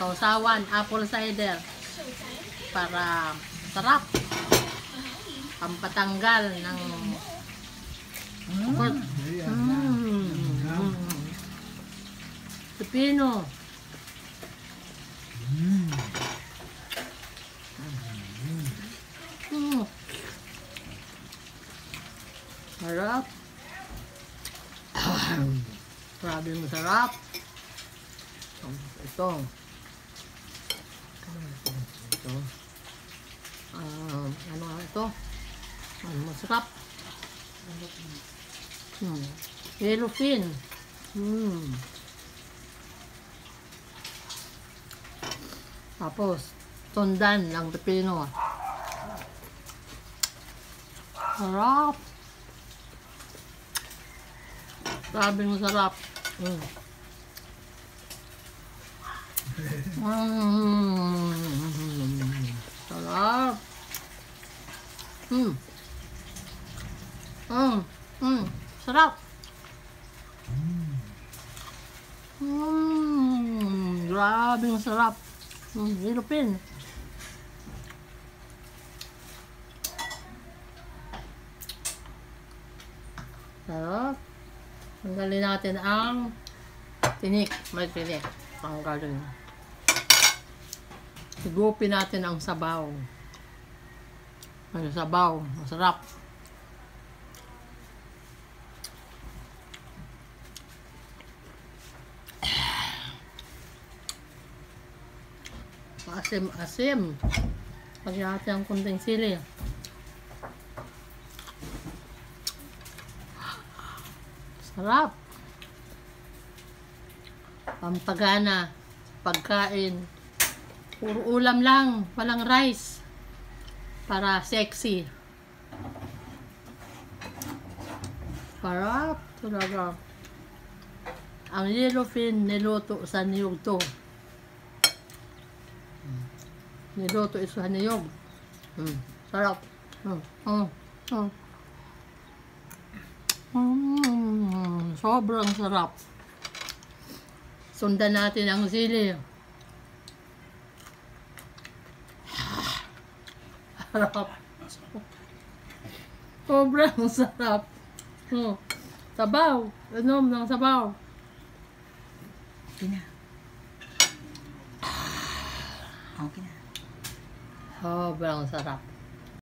sausawan, apple cider. Para sarap. Pampatanggal ng pipino. Sarap. Grabe masarap. Ito. Ito. Ano nga ito? Masarap. Yellowfin. Tapos, tundan ng pepino. Sarap. Grabe masarap. Sarap. Sarap. Grabe masarap. Yellowfin. Sarap. Tanggalin natin ang tinik. May tinik. Tanggalin. Higupin natin ang sabaw. May sabaw. Masarap. Asim-asim. Lagyan natin ang kunting sili. Sarap. Pampagana. Pagkain. Puro ulam lang. Walang rice. Para sexy. Sarap. Talaga. Ang yellowfin niluto sa niyog to. Niluto ito sa niyog. Sarap. Sobrang sarap. Sundan natin ang sili. Sarap. Sobrang sarap. Sabaw. Inom ng sabaw. Okay na. Okay na. Sobrang sarap.